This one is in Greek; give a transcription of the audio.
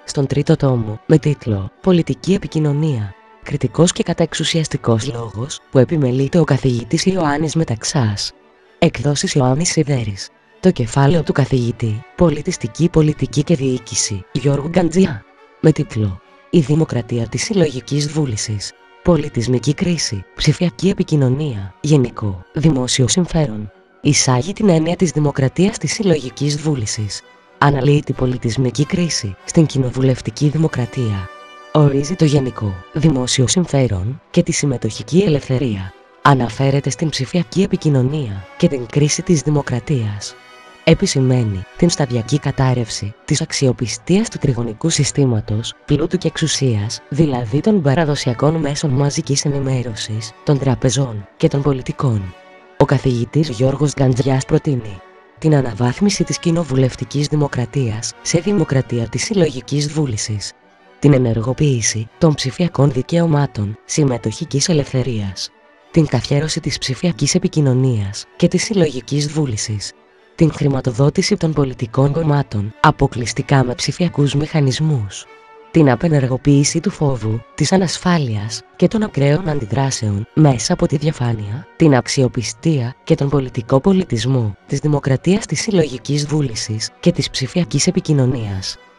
στον τρίτο τόμο, με τίτλο «Πολιτική επικοινωνία. Κριτικός και καταεξουσιαστικός λόγος που επιμελείται ο καθηγητής Ιωάννης Μεταξάς». Εκδόσεις Ιωάννης Σιδέρης. Το κεφάλαιο του καθηγητή «Πολιτιστική πολιτική και διοίκηση» Γιώργου Γκαντζιά. Με τίτλο «Η δημοκρατία της συλλογικής βούλησης. Πολιτισμική κρίση, ψηφιακή επικοινωνία, γενικό, δημόσιο συμφέρον». Εισάγει την έννοια της δημοκρατίας της συλλογικής βούλησης. Αναλύει την πολιτισμική κρίση στην κοινοβουλευτική δημοκρατία. Ορίζει το γενικό, δημόσιο συμφέρον και τη συμμετοχική ελευθερία. Αναφέρεται στην ψηφιακή επικοινωνία και την κρίση της δημοκρατίας. Επισημαίνει την σταδιακή κατάρρευση της αξιοπιστίας του τριγωνικού συστήματος πλούτου και εξουσίας, δηλαδή των παραδοσιακών μέσων μαζικής ενημέρωσης, των τραπεζών και των πολιτικών. Ο καθηγητής Γιώργος Γκαντζιάς προτείνει την αναβάθμιση της κοινοβουλευτικής δημοκρατίας σε δημοκρατία της συλλογικής βούλησης, την ενεργοποίηση των ψηφιακών δικαιωμάτων συμμετοχικής ελευθερίας, την καθιέρωση της ψηφιακής επικοινωνίας και της συλλογικής βούλησης, την χρηματοδότηση των πολιτικών κομμάτων αποκλειστικά με ψηφιακούς μηχανισμούς, την απενεργοποίηση του φόβου, της ανασφάλειας και των ακραίων αντιδράσεων μέσα από τη διαφάνεια, την αξιοπιστία και τον πολιτικό πολιτισμό της δημοκρατίας της συλλογικής βούλησης και της ψηφιακής επικοινωνίας.